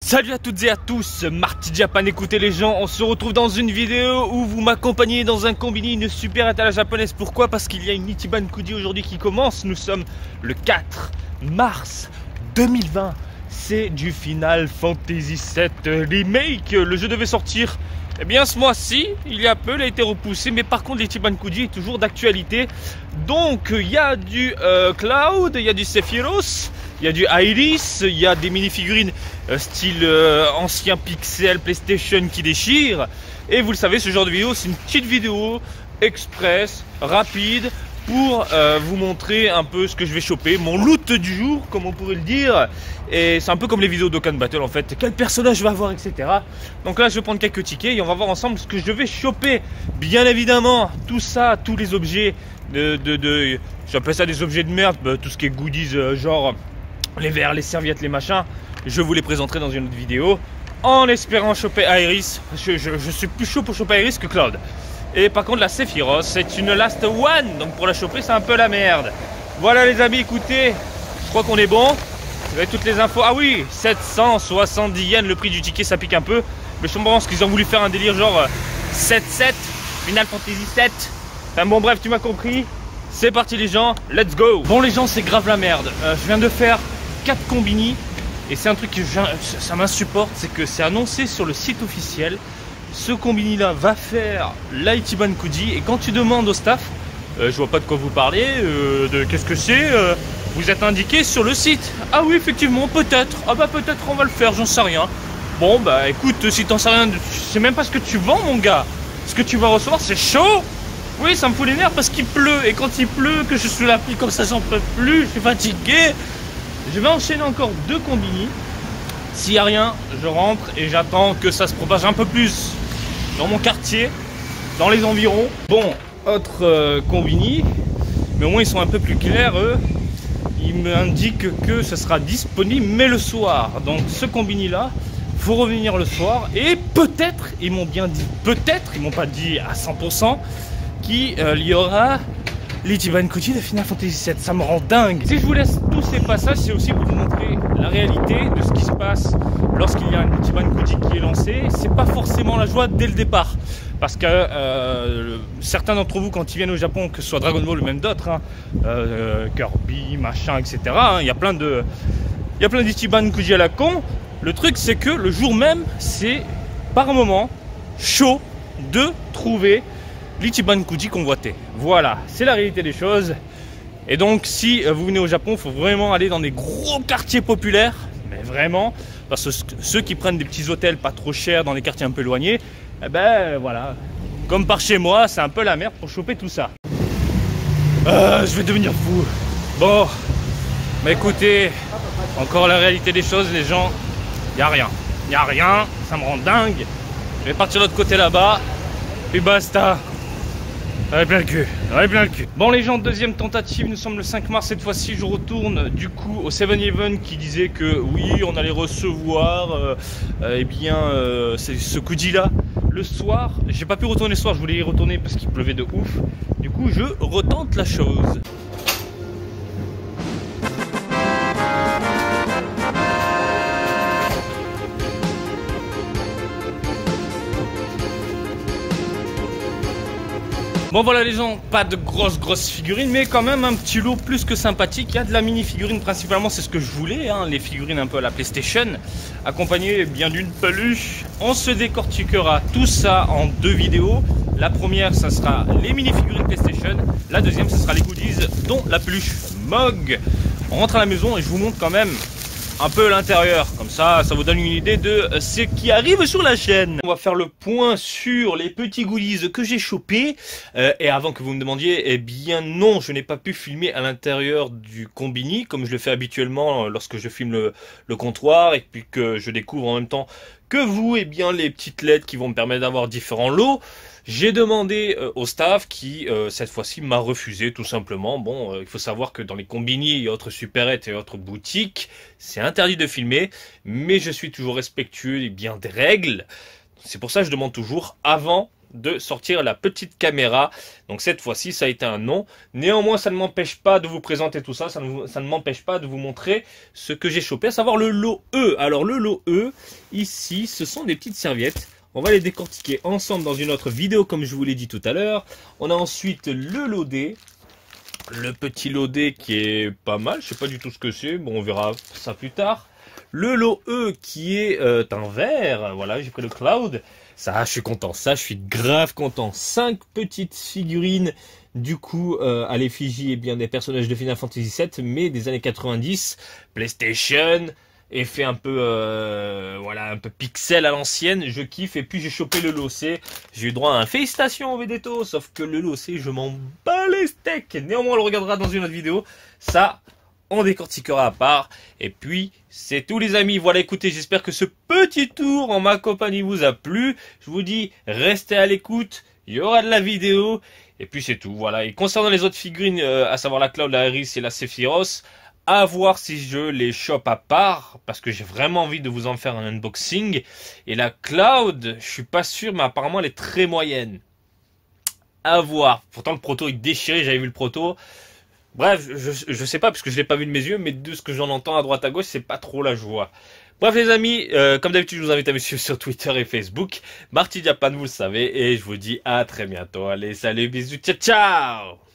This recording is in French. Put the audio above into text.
Salut à toutes et à tous, Marty Japan, écoutez les gens, on se retrouve dans une vidéo où vous m'accompagnez dans un combini, une super étalage japonaise. Pourquoi? Parce qu'il y a une Ichiban Kuji aujourd'hui qui commence. Nous sommes le 4 mars 2020. C'est du Final Fantasy VII Remake. Le jeu devait sortir eh bien ce mois-ci, il y a peu, il a été repoussé. Mais par contre l'Ichiban Kuji est toujours d'actualité. Donc il y a du Cloud, il y a du Sephiroth, il y a du Iris, il y a des mini-figurines style ancien pixel PlayStation qui déchire. Et vous le savez, ce genre de vidéo, c'est une petite vidéo express, rapide, pour vous montrer un peu ce que je vais choper, mon loot du jour, comme on pourrait le dire. Et c'est un peu comme les vidéos d'Okan Battle en fait, quel personnage je vais avoir, etc. Donc là je vais prendre quelques tickets et on va voir ensemble ce que je vais choper. Bien évidemment, tout ça, tous les objets j'appelle ça des objets de merde, tout ce qui est goodies, genre les verres, les serviettes, les machins, je vous les présenterai dans une autre vidéo, en espérant choper Iris. Je suis plus chaud pour choper Iris que Cloud. Et par contre la Sephiroth, c'est une last one, donc pour la choper c'est un peu la merde. Voilà les amis, écoutez, je crois qu'on est bon. Vous avez toutes les infos. Ah oui, 770 yens le prix du ticket, ça pique un peu. Mais je pense qu'ils ont voulu faire un délire genre 7-7, Final Fantasy 7. Enfin bon bref, tu m'as compris. C'est parti les gens, let's go. Bon les gens, c'est grave la merde. Je viens de faire 4 combini. Et c'est un truc que ça m'insupporte, c'est que c'est annoncé sur le site officiel. Ce combini là va faire la Ichiban Kuji. Et quand tu demandes au staff, je vois pas de quoi vous parlez, de qu'est-ce que c'est, vous êtes indiqué sur le site. Ah oui effectivement, peut-être, ah bah peut-être on va le faire, j'en sais rien. Bon bah écoute, si t'en sais rien, tu sais même pas ce que tu vends mon gars. Ce que tu vas recevoir c'est chaud. Oui, ça me fout les nerfs parce qu'il pleut. Et quand il pleut, que je suis la pluie comme ça, j'en peux plus, je suis fatigué. Je vais enchaîner encore 2 combini. S'il n'y a rien, je rentre et j'attends que ça se propage un peu plus dans mon quartier, dans les environs. Bon, autre combini, mais au moins ils sont un peu plus clairs eux. Ils m'indiquent que ce sera disponible mais le soir. Donc ce combini là, faut revenir le soir. Et peut-être, ils m'ont bien dit peut-être, ils m'ont pas dit à 100%, qu'il y aura l'Ichiban Kuji de Final Fantasy VII. Ça me rend dingue. Si je vous laisse tous ces passages, c'est aussi pour vous montrer la réalité de ce qui se passe lorsqu'il y a un Ichiban Kuji qui est lancé. C'est pas forcément la joie dès le départ. Parce que certains d'entre vous, quand ils viennent au Japon, que ce soit Dragon Ball ou même d'autres, hein, Kirby, machin, etc., hein, il y a plein d'Ichiban Kuji à la con. Le truc, c'est que le jour même, c'est par moment chaud de trouver l'Ichiban Kuji convoité. Voilà, c'est la réalité des choses. Et donc, si vous venez au Japon, il faut vraiment aller dans des gros quartiers populaires, mais vraiment, parce que ceux qui prennent des petits hôtels pas trop chers dans les quartiers un peu éloignés, eh ben voilà, comme par chez moi, c'est un peu la merde pour choper tout ça. Je vais devenir fou. Bon, mais écoutez, encore la réalité des choses, les gens, il n'y a rien, ça me rend dingue. Je vais partir de l'autre côté là-bas, puis basta. J'en ai plein le cul, Bon les gens, deuxième tentative, nous sommes le 5 mars, cette fois-ci je retourne du coup au 7-Eleven qui disait que oui, on allait recevoir eh bien ce Kuji là le soir. J'ai pas pu retourner le soir, je voulais y retourner parce qu'il pleuvait de ouf. Du coup je retente la chose. Bon voilà les gens, pas de grosses figurines, mais quand même un petit lot plus que sympathique. Il y a de la mini figurine principalement, c'est ce que je voulais, hein, les figurines un peu à la PlayStation, accompagnées bien d'une peluche. On se décortiquera tout ça en 2 vidéos. La première, ça sera les mini figurines PlayStation. La deuxième, ça sera les goodies, dont la peluche Mog. On rentre à la maison et je vous montre quand même un peu l'intérieur, comme ça vous donne une idée de ce qui arrive sur la chaîne. On va faire le point sur les petits goodies que j'ai chopés. Et avant que vous me demandiez, eh bien non, je n'ai pas pu filmer à l'intérieur du combini comme je le fais habituellement lorsque je filme le comptoir et puis que je découvre en même temps que vous, eh bien les petites lettres qui vont me permettre d'avoir différents lots. J'ai demandé au staff qui, cette fois-ci, m'a refusé tout simplement. Bon, il faut savoir que dans les combini et autres supérettes et autres boutiques, c'est interdit de filmer, mais je suis toujours respectueux et bien des règles. C'est pour ça que je demande toujours avant de sortir la petite caméra. Donc cette fois-ci, ça a été un non. Néanmoins, ça ne m'empêche pas de vous présenter tout ça. Ça ne m'empêche pas de vous montrer ce que j'ai chopé, à savoir le lot E. Alors le lot E, ici, ce sont des petites serviettes. On va les décortiquer ensemble dans une autre vidéo, comme je vous l'ai dit tout à l'heure. On a ensuite le lot D. Le petit lot D qui est pas mal. Je sais pas du tout ce que c'est. Bon, on verra ça plus tard. Le lot E qui est un vert. Voilà, j'ai pris le Cloud. Ça, je suis content. Ça, je suis grave content. 5 petites figurines, du coup, à l'effigie, bien des personnages de Final Fantasy VII, mais des années 90. PlayStation, effet un peu, voilà, un peu pixel à l'ancienne. Je kiffe. Et puis, j'ai chopé le lot C. J'ai eu droit à un félicitations au Vedeto. Sauf que le lot C, je m'en bats les steaks. Néanmoins, on le regardera dans une autre vidéo. Ça, on décortiquera à part. Et puis, c'est tout les amis. Voilà, écoutez, j'espère que ce petit tour en ma compagnie vous a plu. Je vous dis, restez à l'écoute. Il y aura de la vidéo. Et puis, c'est tout. Voilà. Et concernant les autres figurines, à savoir la Cloud, la Aeris et la Sephiroth, à voir si je les chope à part. Parce que j'ai vraiment envie de vous en faire un unboxing. Et la Cloud, je suis pas sûr, mais apparemment, elle est très moyenne. À voir. Pourtant, le proto est déchiré. J'avais vu le proto. Bref, je sais pas parce que je l'ai pas vu de mes yeux, mais de ce que j'en entends à droite à gauche, c'est pas trop la joie. Bref les amis, comme d'habitude, je vous invite à me suivre sur Twitter et Facebook. Marty Japan, vous le savez, et je vous dis à très bientôt. Allez, salut, bisous, ciao ciao.